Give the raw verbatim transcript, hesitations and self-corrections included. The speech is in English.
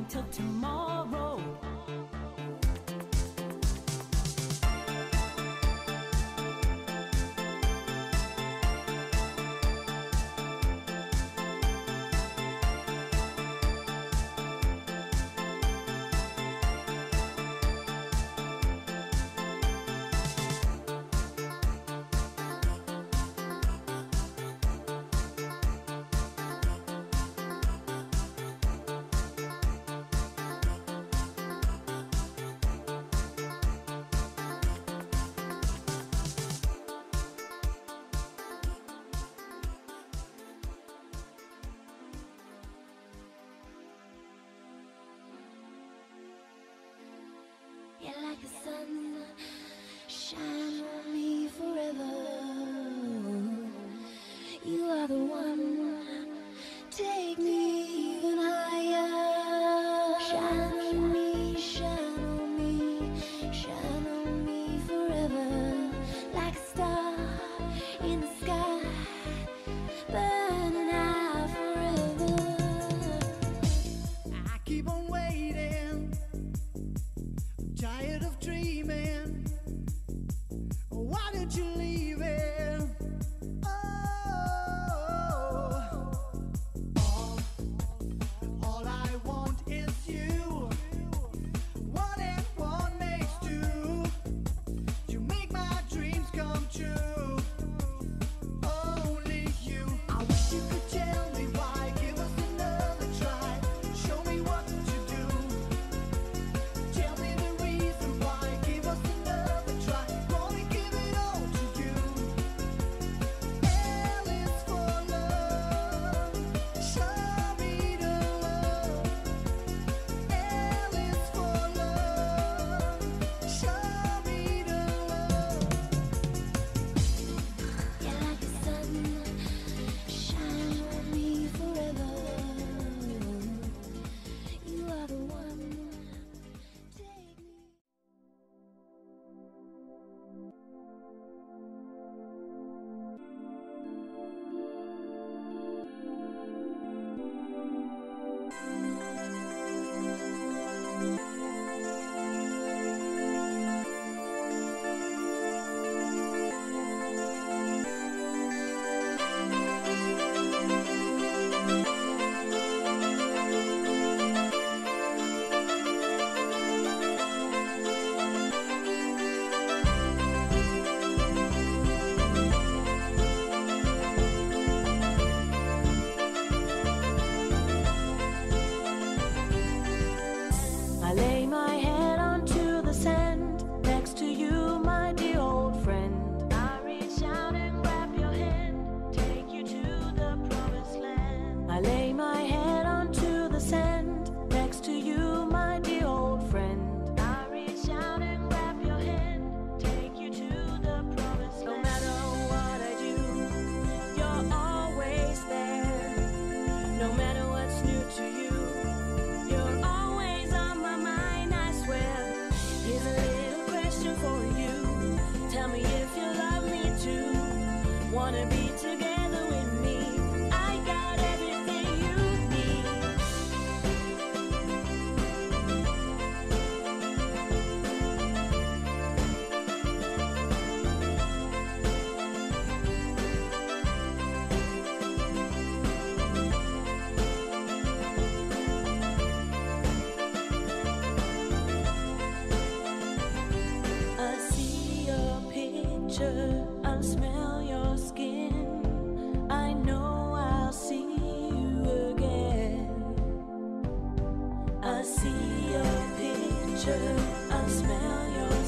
till tomorrow. You're like the sun, shine on me forever. You are the one, take me even higher. Shine on me, shine on me, shine on me forever. Like a star in the sky, burning out forever. I keep on waiting, tired of dreaming. Why did you leave it? Oh, all, all I want is you. One and one makes two. You make my dreams come true. Only you. I wish you could tell me why. Give us another try. Show me what to do. Tell me the reason why. Give us another try. Wanna give it all to you. L is for love. Show me the love. L is for love. Show me the love. You're like the sun, shine on me forever. You are the one, take me. I lay my head onto the sand next to you, my dear old friend. I reach out and grab your hand, take you to the promised land. I lay my head onto the sand next to you, my dear old friend. I reach out and grab your hand, take you to the promised land. No matter what I do, you're always there. No matter what's new to you, you're always on my mind, I swear. Here's a little question for you. Tell me if you love me too. Wanna be together with me? I got everything you need. I see your picture, I smell your skin. I know I'll see you again. I see your picture, I smell your